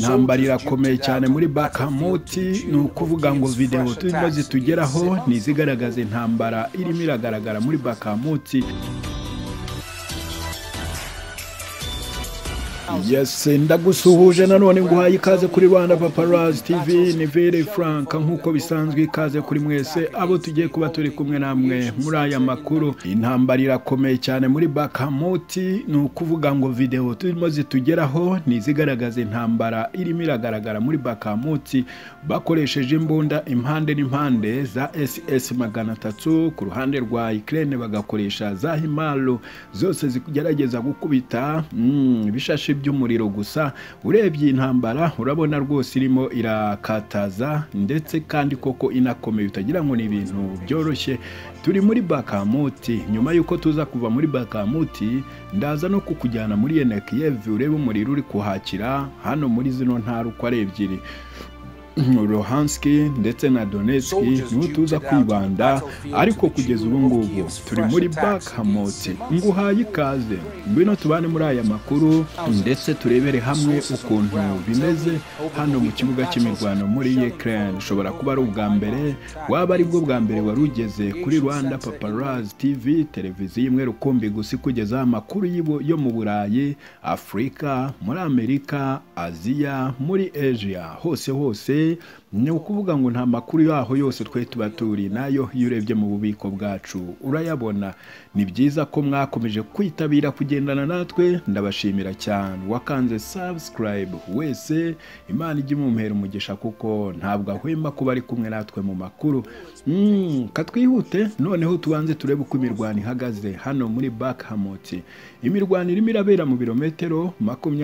intambara irakomeye cyane muri Bakhamut ni ukuvuga ngo video turimo zitugeraho nizigaragaza intambara irimo iragaragara muri Bakhamut. Yes, ndagusuhuje nanone nguhaye ikaze kuri Rwanda Paparazzi TV. Ni very frank nkuko bisanzwe, ikaze kuri mwese abo tugiye kuba turi kumwe namwe muri aya makuru. Intambara irakomeye cyane muri Bakhamut ni ukuvuga ngo video turimo zitugeraho nizigaragaza intambara irimo iragaragara muri Bakhamut bakoresheje imbunda impande n'impande za SS 300 ku ruhande rwa Ukraine bagakoresha za Himalo zose zigerageza gukubita bishashi by'umuriro gusa. Urebye intambara urabona rwose irimo irakataza ndetse kandi koko inakomeye, utagira ngo ni ibintu byoroshye. Turi muri Bakhamut, nyuma yuko tuza kuva muri Bakhamut ndaza no kukujyana muri Kiev urebe umuriro uri kuhakira hano muri zino ntara uko ari ebyiri, Luhansk ndetse na Donetsk, niho tuza kwibanda. Ariko kugeza ubu ngubu turi muri Bakhamut. Nguhaye ikaze, ngwino tubane muri aya makuru ndetse turebere hamwe ukuntu bimeze hano mu kibuga cy'imirwano muri Ukraine. Ushobora kuba ari ubwa mbere, waba ari bwo bwa mbere warugeze kuri Rwanda Paparazzi TV, televiziyo imwe rukumbi gusa kugeza amakuru yo mu Burayi, Afrika, muri Amerika, Aziya, muri Asia, hose ni ukuvuga ngo nta makuru yaho yose twe tuba turi nayo. Iyo urebye mu bubiko bwacu urayabona. Ni byiza ko mwakomeje kwitabira kugendana natwe, ndabashimira cyane. Wakanze subscribe wese, Imana ijye imumpera umugisha kuko ntabwo ahwema kuba ari kumwe natwe mu makuru. Katwihute noneho tubanze turebe uko imirwano ihagaze hano muri Bakhamut. Imirwano irimo irabera mu birometero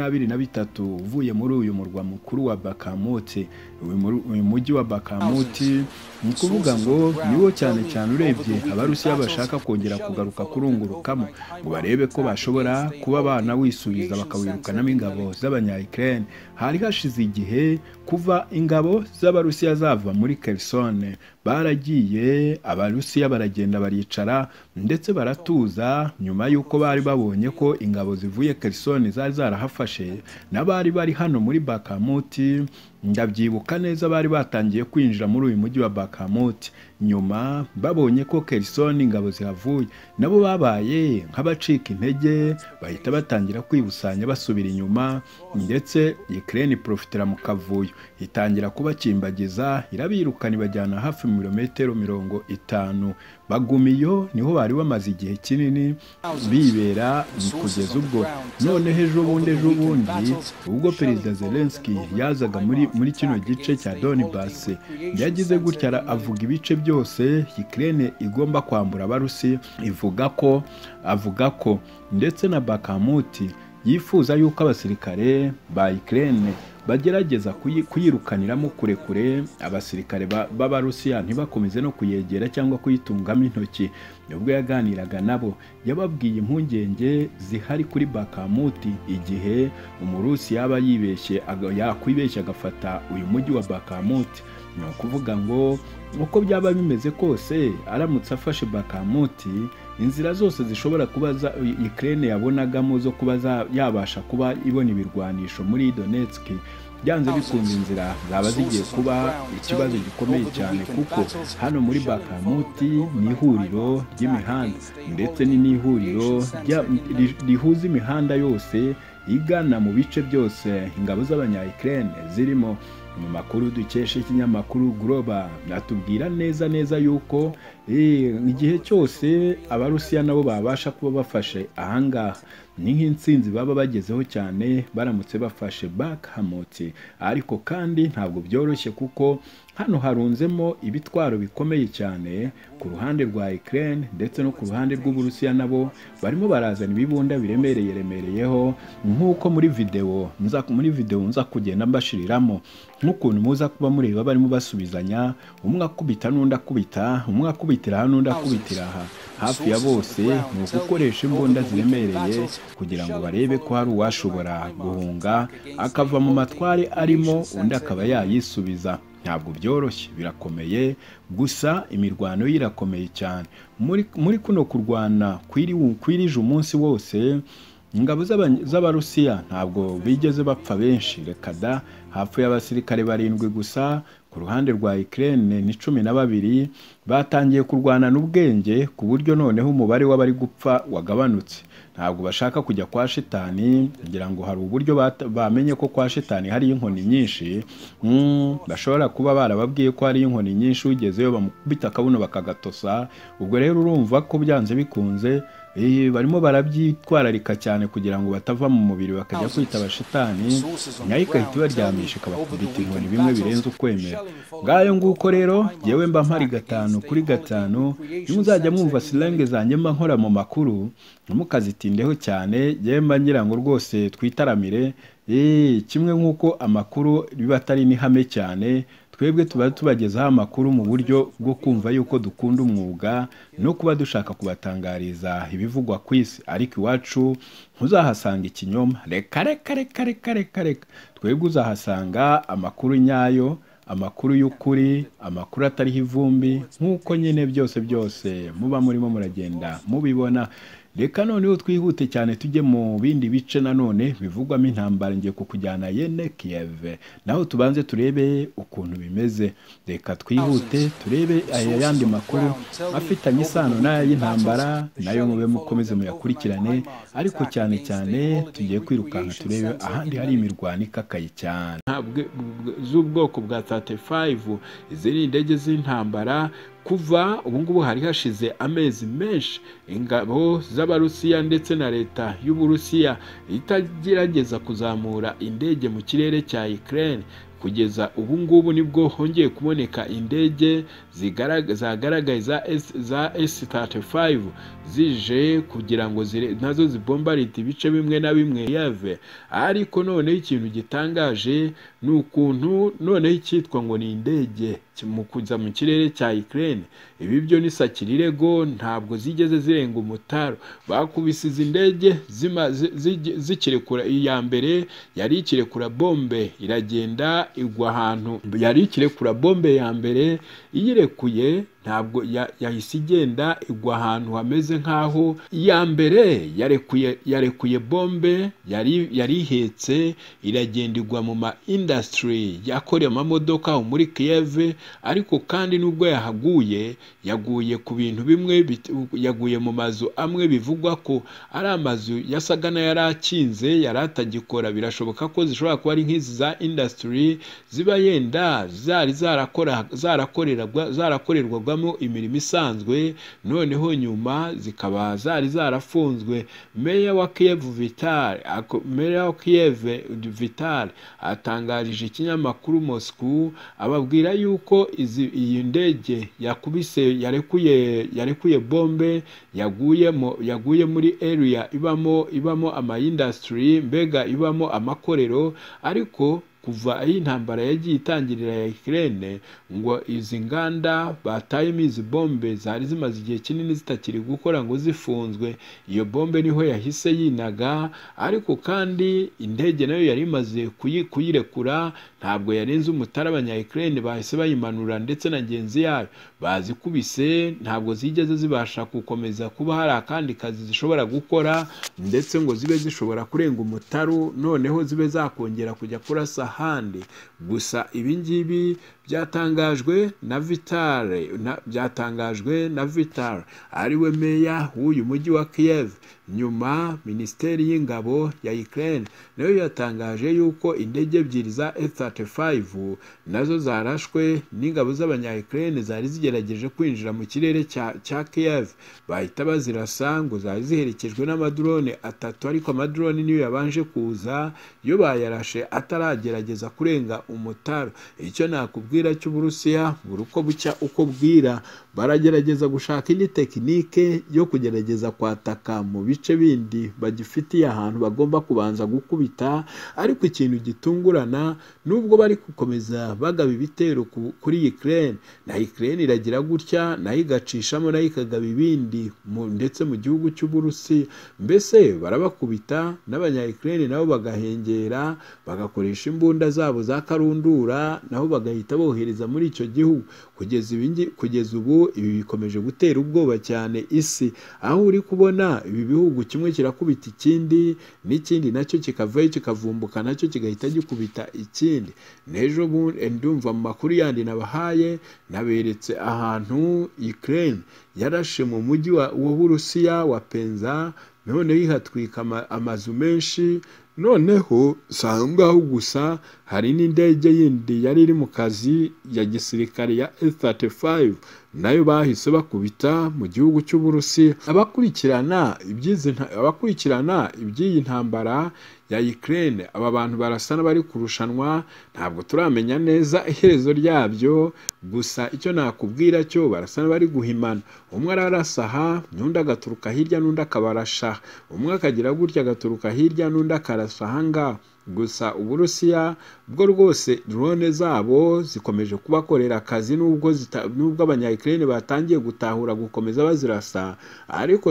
23 uvuye muri uyu murwa mukuru wa Bakhamut. Uyu mujyi wa Bakhamut ni kuvuga ngo niwo cyane cyane urebye abarusiya bashaka kongera kugaruka kurungurukamo ngo barebe ko bashobora kuba bana wisubiza bakawirukanamo ingabo z'abanya-Ukraine. Hari hashize igihe kuva ingabo z'abarusiya zava muri Kherson, baragiye abarusiya baragenda baricara ndetse baratuza, nyuma yuko bari babonye ko ingabo zivuye Kherson zari zarahafashe n'abari bari hano muri Bakhamut. Ndabyibuka neza bari batangiye kwinjira muri uyu mujyi wa Bakhamut, nyuma babonye ko Kherson ingabo zihavuye nabo babaye nk'abacika intege, bahita batangira kwibusanya basubira inyuma, ndetse Ukraine profitera mu kavuyo itangira kubakimbagiza, irabirukana ibajyana hafi mu birometero 50. Bagumiyo niho bari bamaze igihe kinini bibera kugeza ubwo none ejo bundi ubwo Perezida Zelensky yazaga muri kino gice cya Donbass, yagize gutya avuga ibice byose Ukraine igomba kwambura abarusi. Avuga ko ndetse na Bakhamut yifuza yuko abasirikare ba Ukraine bagerageza kuyirukaniramo kure abasirikare b'Abarusiya ntibakomeze no kuyegera cyangwa kuyitungamo intoki. Nubwo yaganiraga nabo yababwiye impungenge zihari kuri Bakhamut igihe umurusi yaba yakwibeshya agafata uyu mujyi wa Bakhamut. Ni ukuvuga ngo uko byaba bimeze kose aramutse afashe Bakhamut, inzira zose zishobora kuba Ukraine yabonagamo zo kuba yabasha kuba ibona ibirwanisho muri Donetsk, byanze bikunda inzira zaba zigiye kuba ikibazo gikomeye cyane, kuko hano muri Bakhamut ni ihuriro ry'imihanda ndetse n'ihuriro rihuza imihanda yose igana mu bice byose ingabo z'abanya-Ukraine zirimo. Mu makuru dukesha ikinyamakuru Global natubwira neza yuko igihe cyose abarusiya nabo babasha kuba bafashe ahangaha ni nk'intsinzi baba bagezeho cyane baramutse bafashe Bakhamut. Ariko kandi ntabwo byoroshye kuko hano harunzemo ibitwaro bikomeye cyane ku ruhande rwa Ukraine ndetse no ku ruhande rw'Uburusiya, nabo barimo barazana ibibunda biremereyeho nk'uko muri video nza kugenda mbashiriramo, nk'ukuntu muza kuba mureba barimo basubizanya, umwe akubita n'undi akubita, umwe akubitira hano n'undi akubitira aha. Hafi ya bose ni ugukoresha imbunda ziremereye kugira ngo barebe ko hari uwashobora guhunga akava mu matware arimo undi akaba yayisubiza. Ntabwo byoroshye, birakomeye, gusa imirwano irakomeye cyane muri kuno kurwana kwirije umunsi wose. ingabo z'abarusiya ntabwo bigeze bapfa benshi, reka da, hapfuye abasirikare 7 gusa. Ku ruhande rwa Ukraine ni 12 batangiye kurwana n'ubwenge ku buryo noneho umubare w'abari gupfa wagabanutse. Ntabwo bashaka kujya kwa shitani, ngira ngo hari uburyo bamenye ko kwa shitani hari inkoni nyinshi. Bashobora kuba barababwiye ko hari inkoni nyinshi, ugezeyo bamukubita akabuno bakagatosa. Ubwo rero urumva ko byanze bikunze barimo barabyitwararika cyane kugira ngo batava mu mubiri bakajya kwita abashitani, nayo ikahita ibaryamisha ikabakubita inkoni bimwe birenze ukwemera. Ngayo nguko rero yewe mba mpari 5 kuri 5, nimuzajya mwumva silenge zanjye mba nkora mu makuru ntimukazitindeho cyane, yewe mba ngira ngo rwose twitaramire kimwe nk'uko amakuru biba atari n'ihame cyane. Twebwe tuba tubagezaho amakuru mu buryo bwo kumva yuko dukunda umwuga no kuba dushaka kubatangariza ibivugwa ku isi, ariko iwacu ntuzahasanga ikinyoma. Reka twebwe uzahasanga amakuru nyayo, amakuru y'ukuri, amakuru atariho ivumbi, nk'uko nyine byose muba murimo muragenda mubibona. Reka noneho twihute cyane tujye mu bindi bice nanone bivugwamo intambara. Ngiye kukujyana yene Kiev, naho tubanze turebe ukuntu bimeze. Reka twihute turebe ayandi makuru afitanye isano n'ay'intambara, nayo mube mukomeze muyakurikirane, ariko cyane cyane tugiye kwirukanka turebe ahandi hari imirwano ikakaye cyane z'ubwoko bwa 35. Izi ni indege z'intambara. Kuva ubungubu hari hashize amezi menshi ingabo z'abarusiya ndetse na leta y'Uburusiya itagerageza kuzamura indege mu kirere cya Ukraine. Kugeza ubungubu nibwo hongeye kuboneka indege zagaragaye za S35 zije kugira ngo nazo zibombarite ibice bimwe na bimwe yave. Ariko noneho ikintu gitangaje ni ukuntu noneho icyitwa ngo ni indege mu kuza mu kirere cya Ukraine, ibi byo ni sakirirego, ntabwo zigeze zirenga umutaro. Bakubise izi ndege zikirekura. Iya mbere yari ikirekura bombe iragenda igwa ahantu, yari ikirekura bombe ya mbere, iyirekuye ntabwo yahise igenda igwa ahantu hameze nkaho iya mbere yarekuye bombe yari ihetse, iragenda igwa mu ma industry yakoreye amamodoka muri Kiev. Ariko kandi nubwo yaguye ku bintu bimwe, yaguye mu mazu amwe bivugwa ko ari amazu yasaga na yarakinze yaratagikora. Birashoboka ko zishobora kuba ari nk'izi za industry ziba yenda zari zarakorerwagamo imirimo isanzwe, noneho nyuma zikaba zari zarafunzwe. Meya wa Kiev Vital atangarije ikinyamakuru Moscow, ababwira yuko iyi ndege yarekuye bombe yaguye muri area ibamo ama industry, mbega ibamo amakorero. Ariko kuva aho intambara yagiye itangirira ya Ukraine, ngo izi nganda batayemo izi bombe zari zimaze igihe kinini zitakiri gukora ngo zifunzwe. Iyo bombe niho yahise yinaga. Ariko kandi indege nayo yari imaze kuyirekura, ntabwo yarenze umutara. Abanya-Ukraine bahise bayimanura ndetse na ngenzi yayo bazikubise. Ntabwo zigeze zibasha gukomeza kuba hari akandi kazi zishobora gukora, ndetse ngo zibe zishobora kurenga umutaru noneho zibe zakongera kujya kurasa handi. Gusa ibi ngibi byatangajwe na Vital ariwe meya w'uyu mujyi wa Kiev. Nyuma Minisiteri y'Ingabo ya Ukraine nayo yatangaje yuko indege ebyiri za F-35 nazo zarashwe n'ingabo z'abanya-Ukraine zari zigerageje kwinjira mu kirere cya Kiev. Bahita bazirasa, ngo zari ziherekejwe n'amadrone 3, ariko amadrone niyo yabanje kuza, yo bayarashe ataragerageza kurenga umutaro. Icyo nakubwira cy'Uburusiya buri uko bucya uko bwira, baragerageza gushaka indi tekinike yo kugerageza kwataka mu bice bindi bagifitiye ahantu bagomba kubanza gukubita. Ariko ikintu gitungurana, nubwo bari gukomeza bagaba ibitero kuri Ukraine, na Ukraine iragira gutya nayo igacishamo nayo ikagaba ibindi ndetse mu gihugu cy'Uburusiya. Mbese barabakubita, n'abanya-Ukraine nabo bagahengera bagakoresha imbunda n'imbunda zabo za karundura naho bagahita bohereza muri icyo gihugu. Kugeza ubu ibi bikomeje gutera ubwoba cyane isi, aho uri kubona ibi bihugu kimwe kirakubita ikindi n'ikindi nacyo kikavayo kikavumbuka nacyo kigahita gikubita ikindi. N'ejo ndumva mu makuru yandi nabahaye naberetse ahantu Ukraine yarashe mu mujyi wa Rusia wa Penza, noneho ihatwika amazu menshi. Noneho sangaho gusa hari n'indege yindi yari iri mu kazi ya gisirikare ya F-35 nayo bahise bakubita mu gihugu cy'Uburusiya. Abakurikirana iby'iyi ntambara ya Ukraine, aba bantu barasana bari kurushanwa, ntabwo turamenya neza iherezo ryabyo, gusa icyo nakubwira cyo barasana bari guhimana. Umwe ararasaha n'undi agaturuka hirya n'undi akabarasha, umwe akagira gutya agaturuka hirya n'undi akarasa ahangaha. Gusa Uburusiya bwo rwose drone zabo zikomeje kubakorera akazi, nubwo abanya-Ukraine batangiye gutahura gukomeza bazirasa, ariko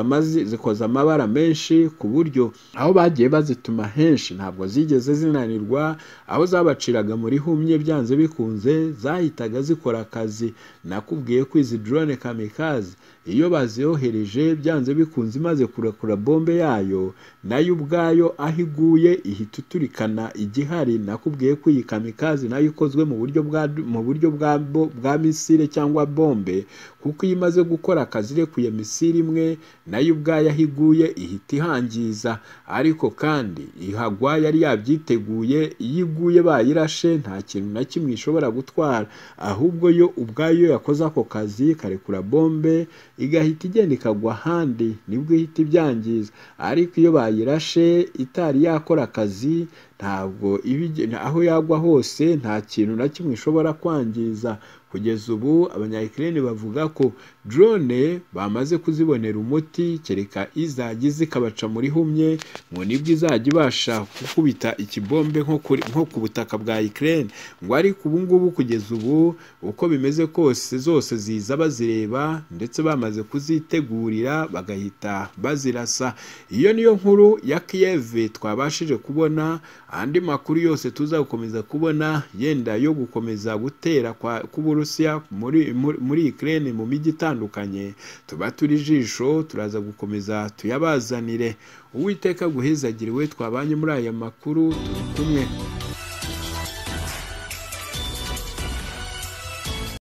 zikoza amabara menshi ku buryo aho bagiye bazituma henshi ntabwo zigeze zinanirwa, aho zabaciraga muri humye byanze bikunze zahitaga zikora akazi. Nakubwiye ko izi drone kamikaze iyo baziyohereje byanze bikunze imaze kurakura bombe yayo, nayo ubwayo aho iguye ihita iturikana igihari. Nakubwiye ko iyi kamikaze nayo ikozwe mu buryo bwa misile cyangwa bombe, kuko iyo imaze gukora akazi irekuye misile imwe nayo ubwayo aho iguye ihita ihangiza. Ariko kandi ihagwa yari yabyiteguye, iyo iguye bayirashe nta kintu na kimwe ishobora gutwara, ahubwo yo ubwayo yakoze ako kazi karekura bombe igahita igenda ikagwa ahandi nibwo ihita ibyangiza. Ariko iyo bayirashe itari yakora akazi ntabwo aho yagwa hose nta kintu na kimwe ishobora kwangiza. Kugeza ubu abanya-Ukraine bavuga ko drone bamaze kuzibonera umuti, kereka izajya zikabaca muri humye ngo nibwo izajya ibasha gukubita ikibombe nko ku butaka bwa Ukraine. Ngo ariko ubu ngubu kugeza ubu uko bimeze kose zose ziza bazireba ndetse bamaze kuzitegurira bagahita bazirasa. Iyo niyo nkuru ya Kiev twabashije kubona. Andi makuru yose tuza gukomeza kubona yenda yo gukomeza gutera Rusia muri Ukraine mu mijyi itandukanye, tuba turi jisho turaza gukomeza tuyabazanire. Uwiteka guhezagiriwe twabanye muri aya makuru, turi kumwe.